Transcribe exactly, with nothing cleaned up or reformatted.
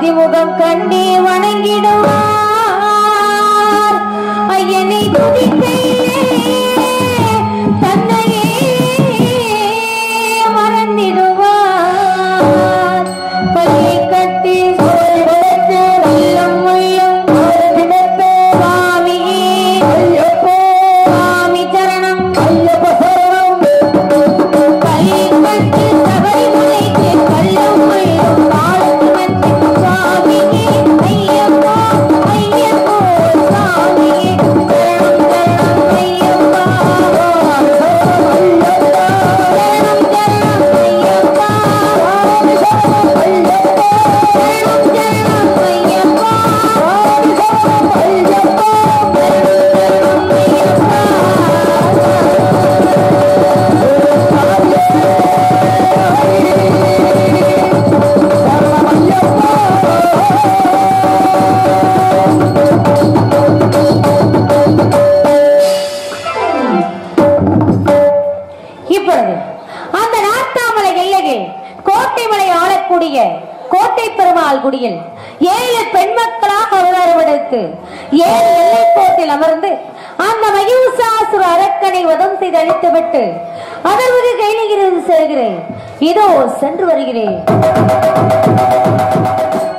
முகம் கண்டே வணங்கிடுவார் ஐயனை துதிக்கையிலே தன்னையே மறந்திடுவார் பையை கட்டி உள்ளம் உள்ளம் சுவாமியே சுவாமி சரணம் பையை கட்டி சபரிமலைக்கு கள்ளம் உள்ளம் வாழ்த்து சுவாமியே ஐயப்பா ஐயப்போ சுவாமியே சரணம் சரணம் ஐயப்பா சரணம் சரணம் ஐயப்பா இப்பொழுது அந்த நாட்டாமலை எல்லையில் கோட்டைமலை ஆளக்கூடிய கோட்டை பெருமாள் குடியில் ஏழு பெண் மக்களாக அவதரித்து ஏழு எல்லை கோட்டில் அமர்ந்து அந்த மயூசாசுர அரக்கனை வதம் செய்து அழித்துவிட்டு அதற்கு கைலிகிரிந்து செல்கிறேன். இதோ சென்று வருகிறேன்.